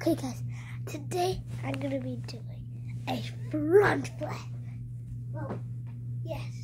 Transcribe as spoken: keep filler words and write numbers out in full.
Okay guys, today I'm gonna be doing a front flip. Well, yes.